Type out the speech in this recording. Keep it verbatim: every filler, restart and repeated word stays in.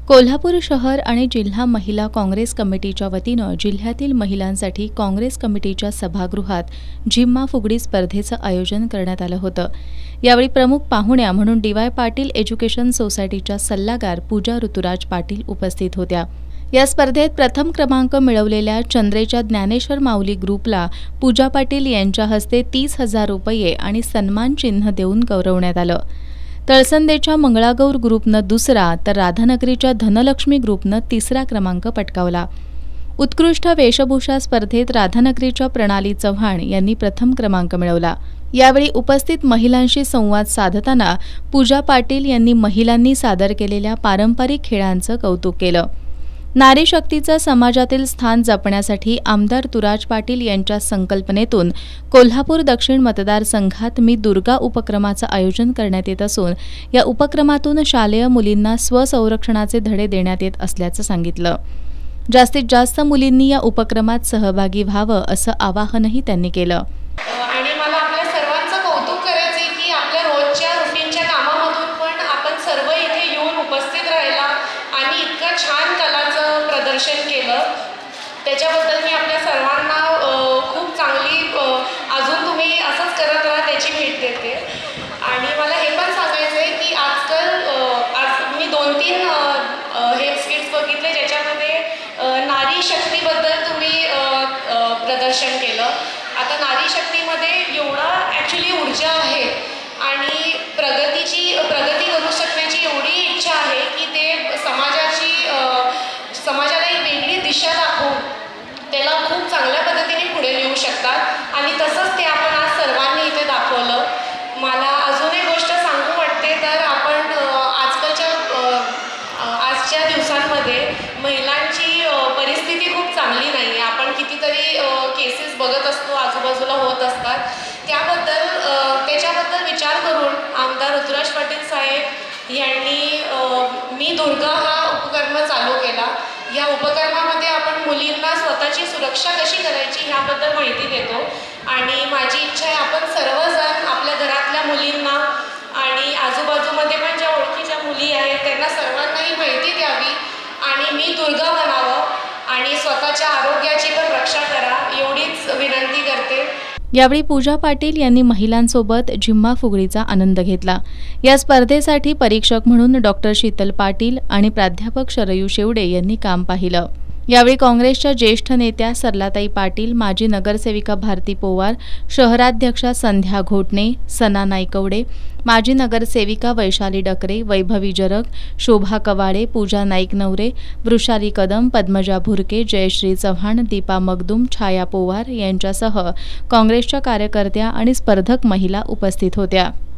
कोल्हापूर शहर आणि जिल्हा महिला काँग्रेस कमिटीच्या वतीनं जिल्ह्यातील महिलांसाठी काँग्रेस कमिटीच्या सभागृहात झिम्मा फुगडी स्पर्धेचं आयोजन करण्यात आलं होतं। यावेळी प्रमुख पाहुण्या म्हणून डी वाय पाटील एज्युकेशन सोसायटीच्या सल्लागार पूजा ऋतुराज पाटील उपस्थित होत्या। या स्पर्धेत प्रथम क्रमांक मिळवलेल्या चंद्रेच्या ज्ञानेश्वर माऊली ग्रुपला पूजा पाटील यांच्या हस्ते तीस हजार रुपये आणि सन्मान चिन्ह देऊन गौरवण्यात आलं। तळसंदेच्या मंगळागौर ग्रुपनं दुसरा तर राधानगरीच्या धनलक्ष्मी ग्रुपनं तिसरा क्रमांक पटकावला। उत्कृष्ट वेशभूषा स्पर्धेत राधानगरीच्या प्रणाली चव्हाण यांनी प्रथम क्रमांक मिळवला। यावेळी उपस्थित महिलांशी संवाद साधताना पूजा पाटील यांनी महिलांनी सादर केलेल्या पारंपरिक खेळांचं कौतुक केलं। नारी शक्तीचं समाजातील स्थान जपण्यासाठी आमदार तुराज पाटील यांच्या संकल्पनेतून कोल्हापूर दक्षिण मतदारसंघात मी दुर्गा उपक्रमाचं आयोजन करण्यात येत असून या उपक्रमातून शालेय मुलींना स्वसंरक्षणाचे धडे देण्यात येत असल्याचं सांगितलं। जास्तीत जास्त मुलींनी या उपक्रमात सहभागी व्हावं असं आवाहनही त्यांनी केलं। आणि मला आपल्या सर्वांचं कौतुक करायचंय की आपल्या रोजच्या रुटीनच्या कामामधून पण आपण सर्व इथे येऊन उपस्थित राहिला आणि इतकं छान कलाचं प्रदर्शन केलं, त्याच्याबद्दल मी आपल्या सर्वांना खूप चांगली अजून तुम्ही असंच करत राहा त्याची भेट देते। आणि मला हे पण सांगायचं आहे की आजकाल आज मी दोन तीन हे स्किट्स बघितले ज्याच्यामध्ये नारी शक्तीबद्दल तुम्ही प्रदर्शन केलं। आता नारी शक्तीमध्ये एवढा ॲक्च्युली ऊर्जा आहे आणि प्रगतीची प्रगती करू शकण्याची एवढी इच्छा आहे की ते समाजाची समाजाला एक वेगळी दिशा दाखवून त्याला खूप चांगल्या पद्धतीने पुढे नेऊ शकतात आणि तसंच ते आपण आज सर्वांनी इथे दाखवलं। मला अजून एक गोष्ट सांगू वाटते तर आपण आजकालच्या आजच्या दिवसांमध्ये महिलांची परिस्थिती खूप चांगली नाही आहे। आपण कितीतरी केसेस बघत असतो, आजूबाजूला होत असतात, त्याबद्दल त्याच्याबद्दल विचार करून आमदार ऋतुराज पाटील साहेब यांनी मी दुर्गा हा उपक्रम चालू केला। या उपक्रमामध्ये आपण मुलींना स्वतःची सुरक्षा कशी करायची ह्याबद्दल माहिती देतो आणि माझी इच्छा आहे आपण सर्वजण आपल्या घरातल्या मुलींना आणि आजूबाजूमध्ये पण ज्या ओळखीच्या मुली आहेत त्यांना सर्वांनाही माहिती द्यावी आणि मी दुर्गा बनावं आणि स्वतःच्या आरोग्याची पण रक्षा करा एवढीच विनंती करते। यावेळी पूजा पाटील यांनी महिलांसोबत झिम्मा फुगडीचा आनंद घेतला। या स्पर्धेसाठी परीक्षक म्हणून डॉक्टर शीतल पाटील आणि प्राध्यापक शरयू शेवडे यांनी काम पाहिलं। यावेळी काँग्रेसच्या ज्येष्ठ नेत्या सरलाताई पाटील, माजी नगरसेविका भारती पोवार, शहराध्यक्षा संध्या घोटणे, सना नाईकवडे, माजी नगरसेविका वैशाली डकरे, वैभवी जरग, शोभा कवाडे, पूजा नाईक नवरे, वृषाली कदम, पद्मजा भुरके, जयश्री चव्हाण, दीपा मगदुम, छाया पोवार यांच्यासह काँग्रेसच्या कार्यकर्त्या आणि स्पर्धक महिला उपस्थित होत्या।